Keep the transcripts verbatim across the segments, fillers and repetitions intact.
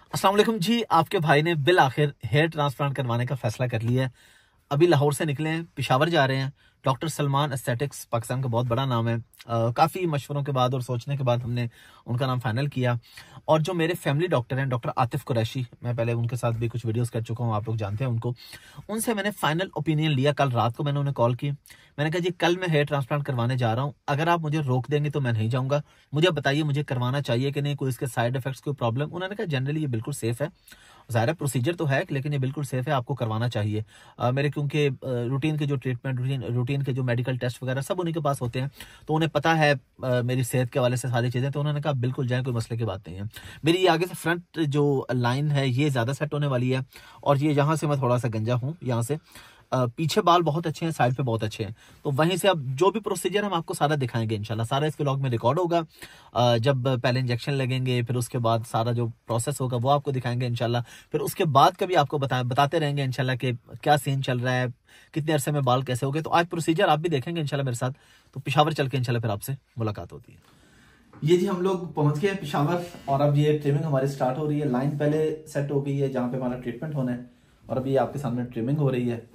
अस्सलाम वालेकुम जी। आपके भाई ने बिल आखिर हेयर ट्रांसप्लांट करवाने का फैसला कर लिया है। अभी लाहौर से निकले हैं, पेशावर जा रहे हैं। डॉक्टर सलमान एस्थेटिक्स, पाकिस्तान का बहुत बड़ा नाम है। आ, काफ़ी मशवरों के बाद और सोचने के बाद हमने उनका नाम फाइनल किया। और जो मेरे फैमिली डॉक्टर हैं, डॉक्टर आतिफ कुरैशी, मैं पहले उनके साथ भी कुछ वीडियोस कर चुका हूँ, आप लोग जानते हैं उनको। उनसे मैंने फाइनल ओपिनियन लिया। कल रात को मैंने उन्हें कॉल की। मैंने कहा जी कल मैं हेयर ट्रांसप्लांट करवाने जा रहा हूँ, अगर आप मुझे रोक देंगे तो मैं नहीं जाऊँगा। मुझे बताइए मुझे करवाना चाहिए कि नहीं, कोई इसके साइड इफेक्ट्स, कोई प्रॉब्लम। उन्होंने कहा जनरली ये बिल्कुल सेफ है, ज़ाहिर प्रोसीजर तो है लेकिन ये बिल्कुल सेफ है, आपको करवाना चाहिए। आ, मेरे क्योंकि रूटीन के जो ट्रीटमेंट, रूटीन रूटीन के जो मेडिकल टेस्ट वगैरह सब उन्हीं के पास होते हैं, तो उन्हें पता है आ, मेरी सेहत के हवाले से सारी चीज़ें। तो उन्होंने कहा बिल्कुल जाए, कोई मसले की बात नहीं है। मेरी ये आगे से फ्रंट जो लाइन है ये ज़्यादा सेट होने वाली है, और ये यहाँ से मैं थोड़ा सा गंजा हूँ, यहाँ से आ, पीछे बाल बहुत अच्छे हैं, साइड पे बहुत अच्छे हैं। तो वहीं से अब जो भी प्रोसीजर हम आपको सारा दिखाएंगे इंशाल्लाह। सारा इस व्लॉग में रिकॉर्ड होगा। आ, जब पहले इंजेक्शन लगेंगे, फिर उसके बाद सारा जो प्रोसेस होगा वो आपको दिखाएंगे इंशाल्लाह। फिर उसके बाद कभी आपको बता बताते रहेंगे इंशाल्लाह कि क्या सीन चल रहा है, कितने अरसे में बाल कैसे हो गए। तो आज प्रोसीजर आप भी देखेंगे इंशाल्लाह मेरे साथ। तो पेशावर चल के इंशाल्लाह फिर आपसे मुलाकात होती है। ये जी हम लोग पहुंच गए हैं पेशावर, और अब ये ट्रिमिंग हमारी स्टार्ट हो रही है। लाइन पहले सेट हो गई है जहाँ पे हमारा ट्रीटमेंट होना है, और अभी आपके सामने ट्रिमिंग हो रही है।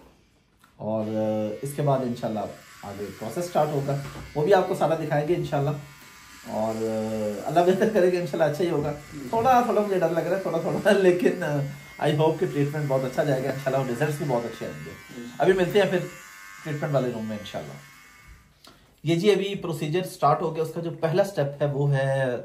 और इसके बाद इंशाल्लाह आगे प्रोसेस स्टार्ट होगा, वो भी आपको सारा दिखाएंगे इंशाल्लाह। और अल्लाह बेहतर करेगा, इंशाल्लाह अच्छा ही होगा। थोड़ा थोड़ा मुझे डर लग रहा है, थोड़ा थोड़ा, लेकिन आई होप कि ट्रीटमेंट बहुत अच्छा जाएगा इंशाल्लाह, और रिजल्ट्स भी बहुत अच्छे आएंगे। अभी मिलते हैं फिर ट्रीटमेंट वाले रूम में इंशाल्लाह। ये जी अभी प्रोसीजर स्टार्ट हो गया। उसका जो पहला स्टेप है वो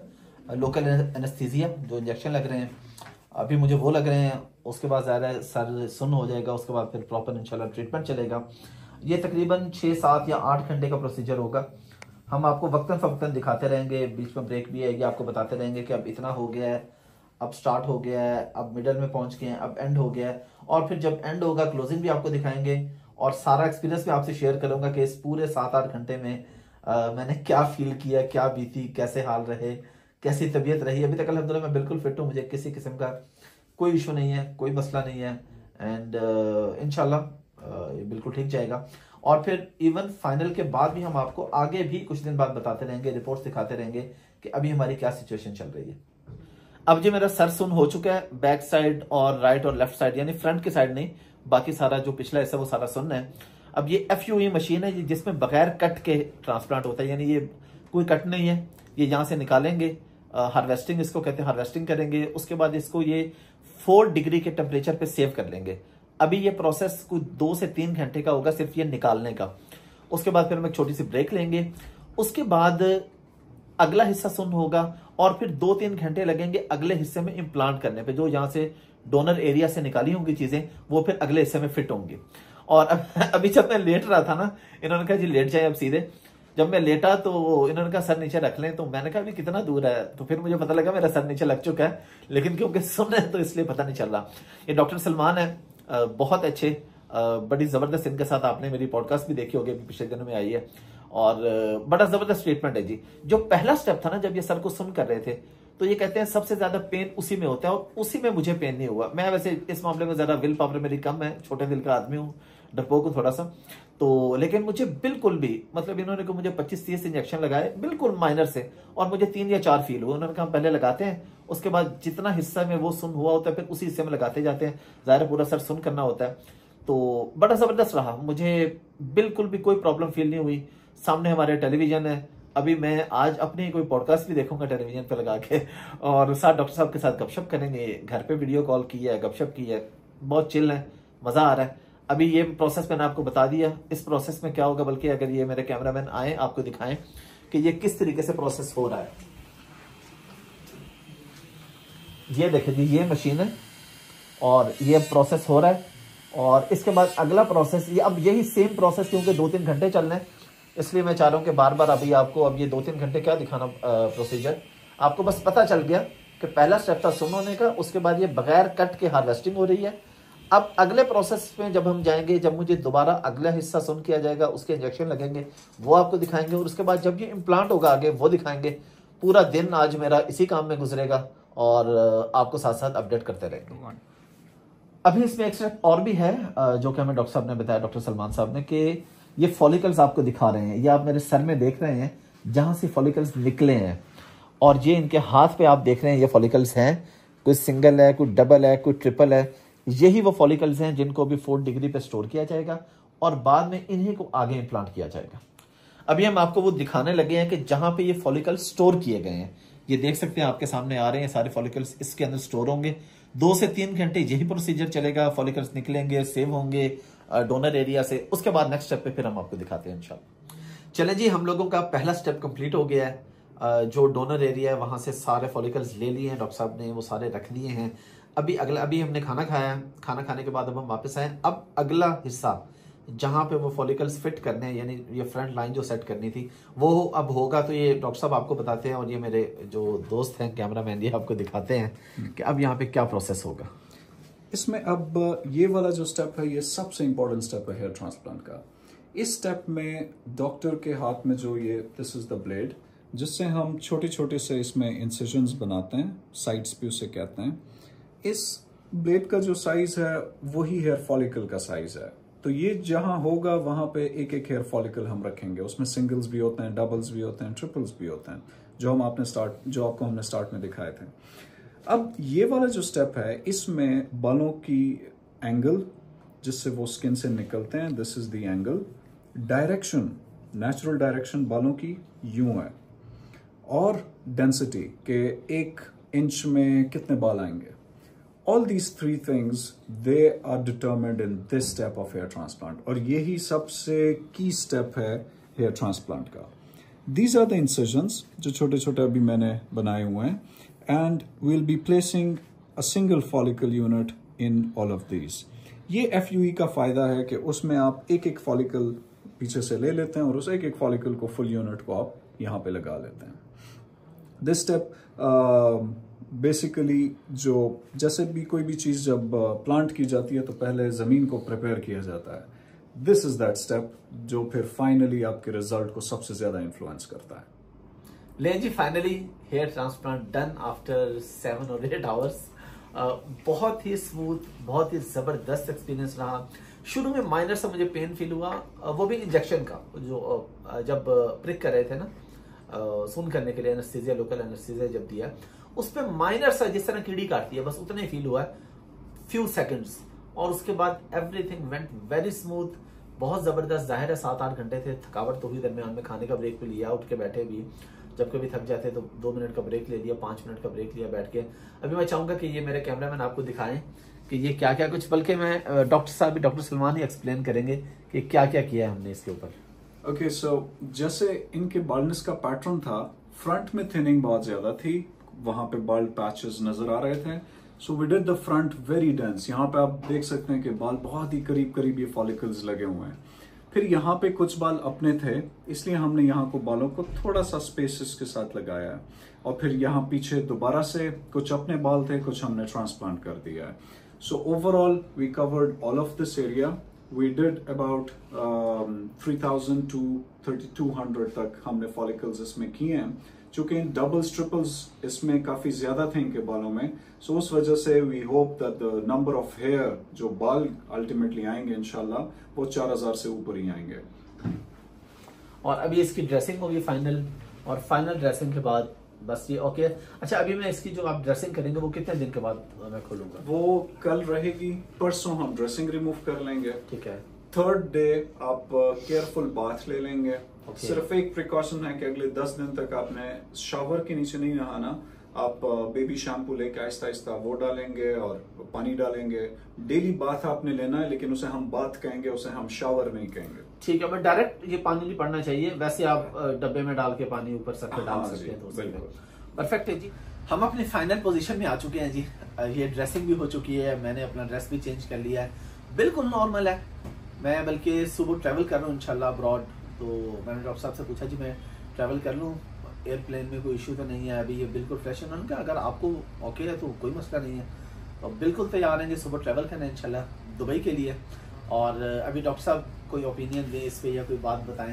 है लोकल एनेस्थीसिया, जो इंजेक्शन लग रहे हैं अभी मुझे वो लग रहे हैं। उसके बाद ज़्यादा सर सुन हो जाएगा, उसके बाद फिर प्रॉपर इंशाल्लाह ट्रीटमेंट चलेगा। ये तकरीबन छः सात या आठ घंटे का प्रोसीजर होगा। हम आपको वक्तन फ़वक्तन दिखाते रहेंगे, बीच में ब्रेक भी आएगी, आपको बताते रहेंगे कि अब इतना हो गया है, अब स्टार्ट हो गया है, अब मिडल में पहुंच गए हैं, अब एंड हो गया है। और फिर जब एंड होगा क्लोजिंग भी आपको दिखाएंगे, और सारा एक्सपीरियंस भी आपसे शेयर करूंगा कि इस पूरे सात आठ घंटे में आ, मैंने क्या फील किया, क्या बीती, कैसे हाल रहे, कैसी तबीयत रही। अभी तक अल्हम्दुलिल्लाह मैं बिल्कुल फिट हूँ, मुझे किसी किस्म का कोई इशू नहीं है, कोई मसला नहीं है। एंड uh, इंशाल्लाह uh, ये बिल्कुल ठीक जाएगा। और फिर इवन फाइनल के बाद भी हम आपको आगे भी कुछ दिन बाद बताते रहेंगे, रिपोर्ट्स दिखाते रहेंगे कि अभी हमारी क्या सिचुएशन चल रही है। अब जी मेरा सर सुन हो चुका है, बैक साइड और राइट और लेफ्ट साइड, यानी फ्रंट की साइड नहीं, बाकी सारा जो पिछला हिस्सा वो सारा सुन है। अब ये एफ यू ई मशीन है जिसमें बगैर कट के ट्रांसप्लांट होता है, यानी ये कोई कट नहीं है। ये यहाँ से निकालेंगे, हार्वेस्टिंग इसको कहते हैं, हार्वेस्टिंग करेंगे। उसके बाद इसको ये फोर डिग्री के टेम्परेचर पे सेव कर लेंगे। अभी ये प्रोसेस कुछ दो से तीन घंटे का होगा सिर्फ ये निकालने का। उसके बाद फिर हम एक छोटी सी ब्रेक लेंगे। उसके बाद अगला हिस्सा सुन होगा, और फिर दो तीन घंटे लगेंगे अगले हिस्से में इम्प्लांट करने पे। जो यहाँ से डोनर एरिया से निकाली होंगी चीजें, वो फिर अगले हिस्से में फिट होंगी। और अभी जब मैं लेट रहा था ना, इन्होंने कहा जी लेट जाए अब सीधे। जब मैं लेटा तो इन्होंने कहा सर नीचे रख लें, तो मैंने कहा अभी कितना दूर है, तो फिर मुझे पता लगा मेरा सर नीचे लग चुका है, लेकिन क्योंकि सुन है तो इसलिए पता नहीं चल रहा। ये डॉक्टर सलमान है, बहुत अच्छे, बड़ी जबरदस्त, इनके साथ आपने मेरी पॉडकास्ट भी देखी होगी, पिछले दिनों में आई है, और बड़ा जबरदस्त ट्रीटमेंट है जी। जो पहला स्टेप था ना, जब ये सर को सुन कर रहे थे, तो ये कहते हैं सबसे ज्यादा पेन उसी में होता है, और उसी में मुझे पेन नहीं हुआ। मैं वैसे इस मामले में जरा विल पावर मेरी कम है, छोटे दिल का आदमी हूँ, डरपोक हूँ थोड़ा सा, तो लेकिन मुझे बिल्कुल भी, मतलब इन्होंने को मुझे पच्चीस तीस इंजेक्शन लगाए बिल्कुल माइनर से, और मुझे तीन या चार फील हुए। उन्होंने कहा पहले लगाते हैं, उसके बाद जितना हिस्सा में वो सुन हुआ होता है फिर उसी हिस्से में लगाते जाते हैं, ज़ाहिर पूरा सर सुन करना होता है। तो बड़ा ज़बरदस्त रहा, मुझे बिल्कुल भी कोई प्रॉब्लम फील नहीं हुई। सामने हमारे टेलीविजन है, अभी मैं आज अपनी कोई पॉडकास्ट भी देखूंगा टेलीविजन पे लगा के, और साथ डॉक्टर साहब के साथ गपशप करेंगे। घर पे वीडियो कॉल की है, गपशप की है, बहुत चिल है, मज़ा आ रहा है। अभी ये प्रोसेस मैंने आपको बता दिया, इस प्रोसेस में क्या होगा, बल्कि अगर ये मेरे कैमरामैन आए आपको दिखाएं कि ये किस तरीके से प्रोसेस हो रहा है। ये देखिए जी, ये मशीन है और ये प्रोसेस हो रहा है, और इसके बाद अगला प्रोसेस, ये अब यही सेम प्रोसेस, क्योंकि दो तीन घंटे चलना है, इसलिए मैं चाह रहा हूँ कि बार बार अभी आपको अब ये दो तीन घंटे क्या दिखाना प्रोसीजर, आपको बस पता चल गया कि पहला स्टेप था सुन होने का, उसके बाद ये बगैर कट के हार्वेस्टिंग हो रही है। अब अगले प्रोसेस में जब हम जाएंगे, जब मुझे दोबारा अगला हिस्सा सुन किया जाएगा, उसके इंजेक्शन लगेंगे, वो आपको दिखाएंगे, और उसके बाद जब ये इम्प्लांट होगा आगे वो दिखाएंगे। पूरा दिन आज मेरा इसी काम में गुजरेगा, और आपको साथ साथ अपडेट करते रहेंगे। अभी इसमें एक स्टेप और भी है जो कि हमें डॉक्टर साहब ने बताया, डॉक्टर सलमान साहब ने, कि ये फॉलिकल्स आपको दिखा रहे हैं, ये आप मेरे सर में देख रहे हैं जहां से फॉलिकल्स निकले हैं, और ये इनके हाथ पे आप देख रहे हैं ये फॉलिकल्स हैं, कोई सिंगल है, कोई डबल है, कोई ट्रिपल है। यही वो फॉलिकल्स हैं जिनको अभी फोर्थ डिग्री पे स्टोर किया जाएगा और बाद में इन्हीं को आगे इम्प्लांट किया जाएगा। अभी हम आपको वो दिखाने लगे हैं कि जहां पे ये फॉलिकल स्टोर किए गए हैं, ये देख सकते हैं आपके सामने आ रहे हैं सारे फॉलिकल्स इसके अंदर स्टोर होंगे। दो से तीन घंटे यही प्रोसीजर चलेगा, फॉलिकल्स निकलेंगे, सेव होंगे डोनर एरिया से। उसके बाद नेक्स्ट स्टेप पे फिर हम आपको दिखाते हैं इंशाल्लाह। चले जी, हम लोगों का पहला स्टेप कंप्लीट हो गया है। जो डोनर एरिया है वहां से सारे फॉलिकल्स ले लिए हैं डॉक्टर साहब ने, वो सारे रख लिए हैं। अभी अगला अभी हमने खाना खाया है, खाना खाने के बाद अब हम वापस आए। अब अगला हिस्सा जहां पे वो फॉलिकल्स फिट करने हैं, यानी ये फ्रंट लाइन जो सेट करनी थी वो अब होगा। तो ये डॉक्टर साहब आपको बताते हैं और ये मेरे जो दोस्त हैं कैमरा मैन ये आपको दिखाते हैं कि अब यहाँ पे क्या प्रोसेस होगा इसमें। अब ये वाला जो स्टेप है ये सबसे इंपॉर्टेंट स्टेप है हेयर ट्रांसप्लांट का। इस स्टेप में डॉक्टर के हाथ में जो ये दिस इज द ब्लेड, जिससे हम छोटे छोटे से इसमें इंसिजन्स बनाते हैं, साइड्स भी उसे कहते हैं। इस ब्लेड का जो साइज है वही हेयर फॉलिकल का साइज है। तो ये जहां होगा वहां पे एक एक हेयर फॉलिकल हम रखेंगे। उसमें सिंगल्स भी होते हैं, डबल्स भी होते हैं, ट्रिपल्स भी होते हैं, जो हम आपने स्टार्ट जो आपको हमने स्टार्ट में दिखाए थे। अब ये वाला जो स्टेप है इसमें बालों की एंगल जिससे वो स्किन से निकलते हैं, this is the angle. Direction, natural direction बालों की यूं है, और डेंसिटी के एक इंच में कितने बाल आएंगे। All these three things they are determined in this step of hair transplant, और यही सबसे key step है hair transplant का। These are the incisions जो छोटे छोटे अभी मैंने बनाए हुए हैं, and we'll be placing a single follicle unit in all of these। ये F U E का फायदा है कि उसमें आप एक एक फॉलिकल पीछे से ले लेते हैं और उस एक एक फॉलिकल को फुल यूनिट को आप यहाँ पे लगा लेते हैं। दिस स्टेप बेसिकली जो जैसे भी कोई भी चीज जब प्लांट की जाती है तो पहले जमीन को प्रिपेयर किया जाता है। दिस इज दैट स्टेप जो फिर फाइनली आपके रिजल्ट को सबसे ज्यादा इन्फ्लुएंस करता है। ले जी, finally hair transplant done after seven और एट आवर्स। बहुत ही स्मूथ, बहुत ही जबरदस्त एक्सपीरियंस रहा। शुरू में माइनर सा मुझे पेन फील हुआ, वो भी इंजेक्शन का, जो जब प्रिक कर रहे थे ना सुन करने के लिए एनेस्थीसिया, लोकल एनेस्थीसिया जब दिया, उस पर माइनर सा जिस तरह कीड़ी काटती है बस उतना ही फील हुआ है, फ्यू सेकंड्स। और उसके बाद एवरीथिंग वेंट वेरी स्मूथ, बहुत जबरदस्त। जाहिर है सात आठ घंटे थे, थकावट तो हुई दरमियान में, खाने का ब्रेक भी लिया, उठ के बैठे भी, जब कभी थक जाते तो दो मिनट का ब्रेक ले लिया, पांच मिनट का ब्रेक लिया बैठ के। अभी मैं चाहूंगा कि ये मेरे कैमरामैन आपको दिखाएं कि ये क्या क्या कुछ, बल्कि मैं डॉक्टर साहब भी, डॉक्टर सलमान ही एक्सप्लेन करेंगे कि क्या क्या किया है हमने इसके ऊपर। ओके, सो जैसे इनके बाल्डनेस का पैटर्न था, फ्रंट में थिनिंग बहुत ज्यादा थी, वहां पे बाल्ड पैचेस नजर आ रहे थे। So we did the front very dense. यहाँ पे आप देख सकते हैं कि बाल बहुत ही करीब करीब ये फॉलिकल्स लगे हुए हैं। फिर यहाँ पे कुछ बाल अपने थे, इसलिए हमने यहाँ को बालों को थोड़ा सा स्पेसेस के साथ लगाया है। और फिर यहाँ पीछे दोबारा से कुछ अपने बाल थे, कुछ हमने ट्रांसप्लांट कर दिया है। So overall we covered all of this area. We did about three thousand to thirty two hundred तक हमने फॉलिकल्स इसमें किए हैं। चूंकि डबल्स ट्रिपल्स इसमें काफी ज्यादा थे इनके बालों में, सो उस वजह से we hope that the number of hair जो बाल अल्टीमेटली आएंगे इंशाल्लाह वो चार हजार से ऊपर ही आएंगे। और अभी इसकी ड्रेसिंग होगी फाइनल, और फाइनल ड्रेसिंग के बाद बस ये ओके। अच्छा, अभी मैं इसकी जो आप ड्रेसिंग करेंगे वो कितने दिन के बाद मैं खोलूंगा? वो कल रहेगी, परसों हम ड्रेसिंग रिमूव कर लेंगे। ठीक है। थर्ड डे आप केयरफुल बाथ ले लेंगे। okay. सिर्फ एक प्रिकॉशन है कि अगले दस दिन तक आपने शावर के नीचे नहीं नहाना। आप बेबी शैम्पू लेके आहिस्ता आहिस्ता वो डालेंगे और पानी डालेंगे। डेली बाथ आपने लेना है, लेकिन उसे हम बाथ कहेंगे, उसे हम शावर नहीं कहेंगे। ठीक है, बट डायरेक्ट ये पानी नहीं पड़ना चाहिए, वैसे आप डब्बे में डाल के पानी ऊपर सर पे डाल सकते हैं। तो परफेक्ट है जी। हम अपनी फाइनल पोजीशन में आ चुके हैं जी। ये ड्रेसिंग भी हो चुकी है, मैंने अपना ड्रेस भी चेंज कर लिया है, बिल्कुल नॉर्मल है। मैं बल्कि सुबह ट्रैवल कर रहा हूँ इंशाल्लाह अब्रॉड। तो मैंने डॉक्टर साहब से पूछा जी मैं ट्रैवल कर लूँ, एयरप्लेन में कोई इशू तो नहीं है अभी, ये बिल्कुल फ्रेश है। उन्होंने कहा अगर आपको ओके है तो कोई मसला नहीं है, तो बिल्कुल तैयार हैं जी सुबह ट्रैवल करना है इंशाल्लाह दुबई के लिए। और अभी डॉक्टर साहब कोई ओपिनियन दें इस पे या कोई बात बताएं।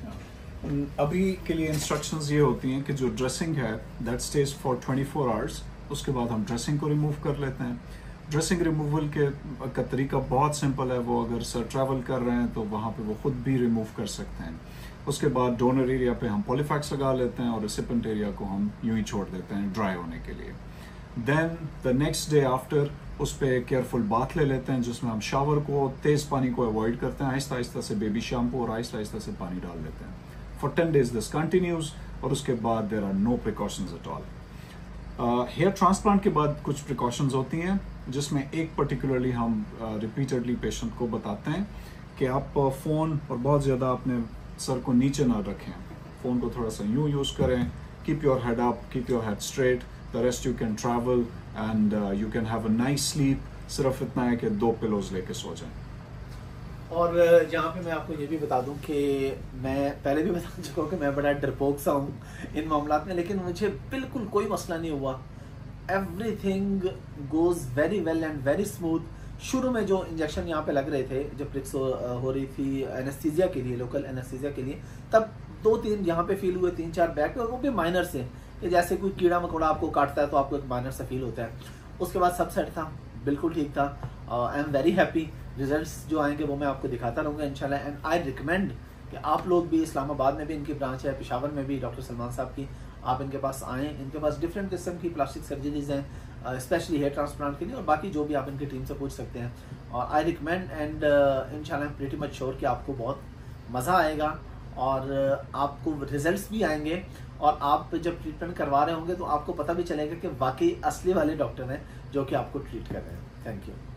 अभी के लिए इंस्ट्रक्शंस ये होती हैं कि जो ड्रेसिंग है that stage for twenty four hours, उसके बाद हम ड्रेसिंग को रिमूव कर लेते हैं। ड्रेसिंग रिमूवल के का तरीका बहुत सिंपल है, वो अगर सर ट्रैवल कर रहे हैं तो वहाँ पे वो खुद भी रिमूव कर सकते हैं। उसके बाद डोनर एरिया पे हम पॉलीफैक्स लगा लेते हैं और रेसिपेंट एरिया को हम यूं ही छोड़ देते हैं ड्राई होने के लिए। Then the next day after उस पर केयरफुल बाथ ले लेते हैं, जिसमें हम शावर को, तेज पानी को अवॉइड करते हैं, आहिस्ता आहिस्ता से बेबी शैम्पू और आहिस्ता आहिस्ता से पानी डाल लेते हैं। For ten days this continues, और उसके बाद there are no precautions at all. Hair transplant के बाद कुछ प्रिकॉशंस होती हैं, जिसमें एक पर्टिकुलरली हम रिपीटेडली uh, पेशेंट को बताते हैं कि आप फ़ोन और बहुत ज़्यादा अपने सर को नीचे ना रखें, फ़ोन को थोड़ा सा यूँ यूज़ करें, keep your head up, keep your head straight, the rest you can travel and you can have a nice sleep. सिर्फ इतना है कि दो पिलोज लेके सो जाएं। और यहाँ पे मैं आपको ये भी बता दूं कि मैं पहले भी बता चुका हूँ कि मैं बड़ा डरपोक सा हूँ इन मामलात में, लेकिन मुझे बिल्कुल कोई मसला नहीं हुआ। Everything goes very well and very smooth. शुरू में जो इंजेक्शन यहाँ पे लग रहे थे, जो प्रिक्स हो, हो रही थी एनेस्थीसिया के लिए, लोकल एनेस्थीसिया के लिए, तब दो तीन यहाँ पे फील हुए, तीन चार बैक पे, और वो भी माइनर से, कि जैसे कोई कीड़ा मकोड़ा आपको काटता है तो आपको एक माइनर सा फील होता है। उसके बाद सब सेट था, बिल्कुल ठीक था। I am very happy. Results जो आएंगे वो मैं आपको दिखाता रहूँगा इंशाल्लाह। एंड आई रिकमेंड कि आप लोग भी, इस्लामाबाद में भी इनकी ब्रांच है, पेशावर में भी डॉक्टर सलमान साहब की, आप इनके पास आएँ। इनके पास डिफरेंट किस्म की प्लास्टिक सर्जरीज हैं, स्पेशली हेयर ट्रांसप्लांट के लिए, और बाकी जो भी आप इनकी टीम से पूछ सकते हैं। और आई रिकमेंड एंड इंशाल्लाह प्रीटी मच श्योर कि आपको बहुत मज़ा आएगा और आपको रिजल्ट्स भी आएंगे। और आप जब ट्रीटमेंट करवा रहे होंगे तो आपको पता भी चलेगा कि वाकई असली वाले डॉक्टर हैं जो कि आपको ट्रीट कर रहे हैं। Thank you.